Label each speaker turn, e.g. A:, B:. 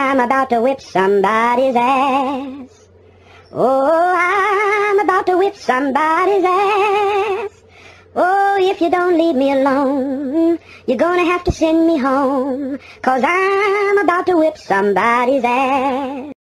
A: I'm about to whip somebody's ass. Oh, I'm about to whip somebody's ass. Oh, if you don't leave me alone, you're gonna have to send me home, 'cause I'm about to whip somebody's ass.